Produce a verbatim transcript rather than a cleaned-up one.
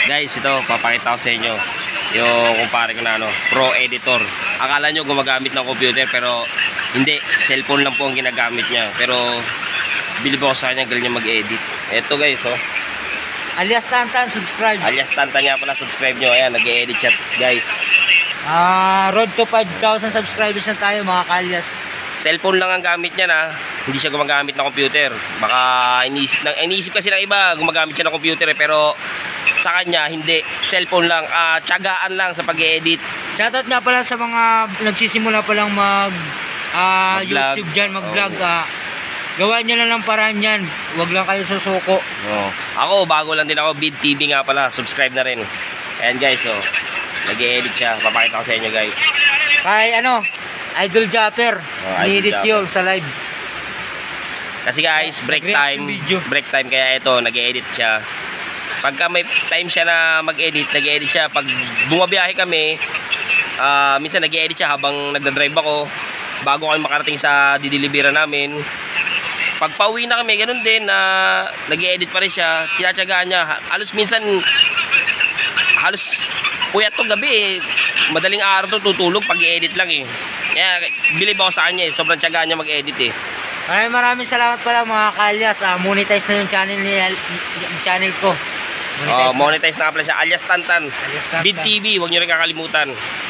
Guys, ito, papakita ko sa inyo yung kumpare ko na ano, Pro Editor. Akala nyo gumagamit ng computer, pero hindi, cellphone lang po ang ginagamit niya. Pero bilib ako sa kanya, galing niya mag-edit. Ito guys, oh. Alias Tantan, subscribe. Alias Tantan nga pala, subscribe nyo. Ayan, nag-edit chat guys. Ah, road to five thousand subscribers na tayo mga kalyas. Cellphone lang ang gamit niya na, hindi siya gumagamit ng computer. Baka iniisip, na, iniisip kasi ng iba, gumagamit siya ng computer eh, pero sa kanya, hindi. Cellphone lang, uh, tiyagaan lang sa pag-edit. Shoutout nga pala sa mga nagsisimula pa lang mag, uh, Mag-vlog. YouTube dyan, mag-vlog. Oh. Uh, gawa nyo lang ng paraan yan. Huwag lang kayo susuko. Oh. Ako, bago lang din ako, Bid T V nga pala, subscribe na rin. Ayan guys, oh. Nag-edit siya, papakita ko sa inyo guys. Kay ano, Idol Japper, Oh, ni-edit Idol yun sa live. Kasi guys, break Nag-react time, yung video. break time kaya ito, nag-edit siya. Pagka may time siya na mag-edit, nag-edit siya. Pag bumabiyahe kami, uh, minsan nag-edit siya habang nagda-drive ako, bago kami makarating sa didilibera namin. Pag pauwi na kami, ganun din, uh, nag-edit pa rin siya, sinatsagaan niya. Halos minsan, halos puyat to gabi eh. Madaling araw to tutulog pag i-edit lang eh. Kaya bilib ako sa kanya eh, sobrang tsagaan niya mag-edit eh. Maraming maraming salamat pala mga kalyas. Uh, monetize na yung channel, ni, yung channel ko. Monetize, oh, monetize na pala siya, alias Tantan. Alias Tantan. Bid T V, huwag nyo rin kakalimutan.